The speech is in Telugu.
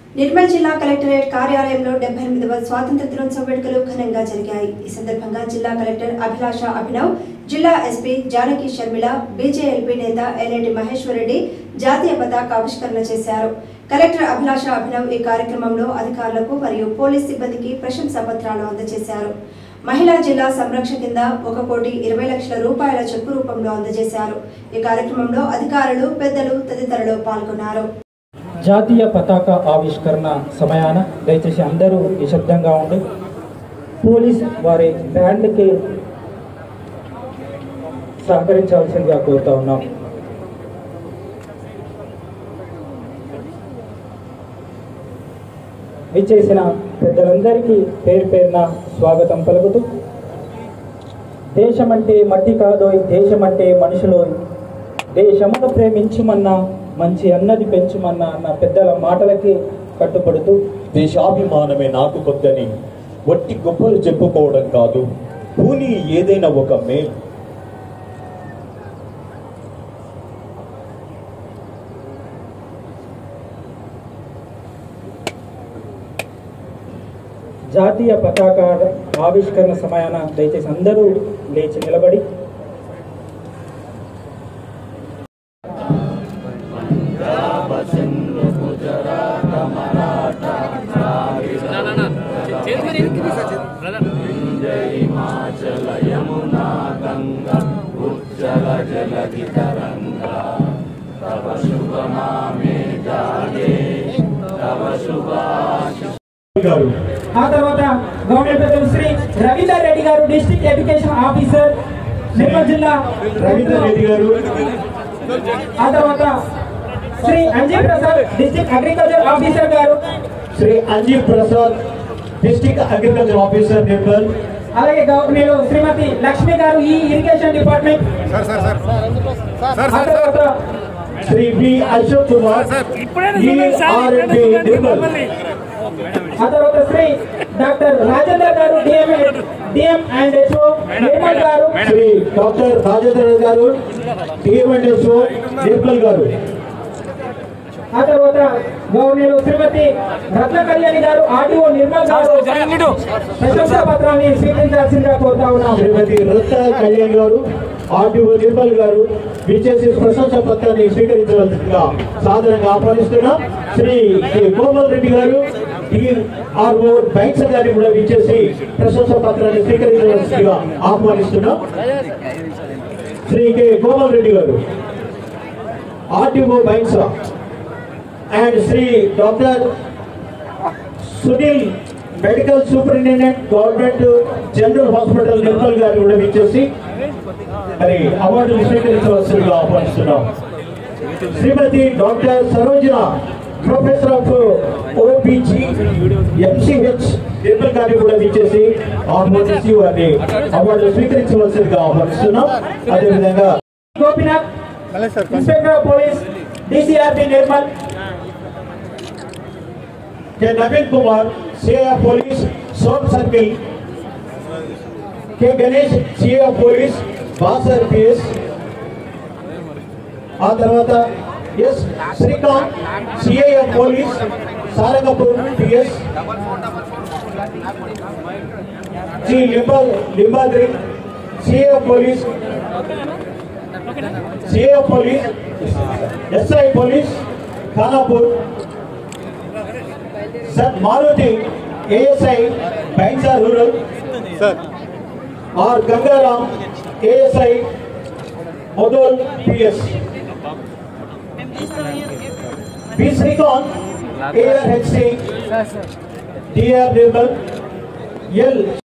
నిర్మల్ జిల్లా కలెక్టరేట్ కార్యాలయంలో 78వ స్వాతంత్ర దినోత్సవ వేడుకలు ఘనంగా జరిగాయి। ఈ సందర్భంగా జిల్లా కలెక్టర్ అభిలాష అభినవ్, జిల్లా ఎస్పీ జానకి శర్మిల, బీజేఎల్పీ నేత ఎల్ఎండి మహేశ్వర్ రెడ్డి జాతీయ పతాక ఆవిష్కరణ చేశారు। కలెక్టర్ అభిలాష అభినవ్ ఈ కార్యక్రమంలో అధికారులకు మరియు పోలీస్ సిబ్బందికి ప్రశంసా పత్రాలు అందజేశారు। మహిళా జిల్లా సంరక్షణ కింద 1,20,00,000 రూపాయల చెక్కు రూపంలో అందజేశారు। ఈ కార్యక్రమంలో అధికారులు, పెద్దలు తదితరులు పాల్గొన్నారు। జాతీయ పతాక ఆవిష్కరణ సమయాన దయచేసి అందరూ నిశ్శబ్దంగా ఉండి పోలీస్ వారి బ్యాండ్కి సహకరించాల్సిందిగా కోరుతా ఉన్నాం। విచ్చేసిన పెద్దలందరికీ పేరు పేరున స్వాగతం పలుకుతూ, దేశమంటే మట్టి కాదోయ్, దేశమంటే మనుషులోయ్, దేశమును ప్రేమించుమన్నా మంచి అన్నది పెంచుమన్నా అన్న పెద్దల మాటలకి కట్టుబడుతూ, దేశాభిమానమే నాకు కొద్దని వట్టి గొప్పలు చెప్పుకోవడం కాదు, పూని ఏదైనా ఒక మేలు। జాతీయ పతాక ఆవిష్కరణ సమయాన దయచేసి అందరూ లేచి నిలబడి ఆ తర్వాత గవర్నమెంట్ పెద్దలు శ్రీ రవీందర్ రెడ్డి గారు, డిస్ట్రిక్ట్ ఎడ్యుకేషన్ ఆఫీసర్ నిర్మల్ జిల్లా రవీందర్ రెడ్డి గారు, ఆ తర్వాత Shri Anji Prasad district agriculture officer గారు, Shri Anji Prasad district agriculture officer Nirmal, అలాగే గవర్నర్ శ్రీమతి లక్ష్మి గారు ఈ ఇరిగేషన్ డిపార్ట్మెంట్, ఆ తర్వాత శ్రీ బి అశోక్ కుమార్ నిర్మల్, ఆ తర్వాత శ్రీ డాక్టర్ రాజేందర్ గారు డిఎం అండ్ ఎస్ఓ నిర్మల్ గారు, శ్రీ డాక్టర్ రాజేందర్ గారు డిఎం అండ్ ఎస్ఓ నిర్మల్ గారు, ఆ తర్వాత గవర్నర్ శ్రీమతి రత్న కళ్యాణి గారు ఆర్డీఓ నిర్మల్ గారు ప్రశంసా పత్రాన్ని స్వీకరించాల్సిందిగా కోరుతా ఉన్నాం। శ్రీమతి రత్న కళ్యాణ్ గారు ఆర్డీఓ నిర్మల్ గారు విచ్చేసి ప్రశంసా పత్రాన్ని స్వీకరించవలసిందిగా సాధారణంగా ఆహ్వానిస్తున్నాం। శ్రీ కోమల్ రెడ్డి గారు డిఆర్ఓ బ్యాంక్స్ గారిని కూడా విచ్చేసి ప్రశంసా పత్రాన్ని స్వీకరించవలసిందిగా ఆహ్వానిస్తున్నాం। శ్రీ కె కోమల్ రెడ్డి గారు RDO banks and Sri Dr. Sunil Medical Superintendent Government General Hospital Nirmal గారు కూడా విచ్చేసి మరి అవార్డులు స్వీకరించవలసిందిగా ఆహ్వానిస్తున్నాం। Shrimati doctor Sarojana professor of OBG MCH Nirmal గారు కూడా విచ్చేసి ఆహ్వానించి వారిని అవార్డులు స్వీకరించవలసిందిగా ఆహ్వానిస్తున్నాం। అదేవిధంగా Gopinath inspector of police DCRP Nirmal, K Naveen Kumar CI of police Som circle, K Ganesh CI of police Basar PS, आ तरवाता S Srikanth CI of police Sarangapur PS, G Limbadri CI of police SI police Khanapur, sir Maruti ASI Bhainsa rural sir, और Gangaram ASI Mudhol PS, B Srikanth ARHC DR Nirmal, L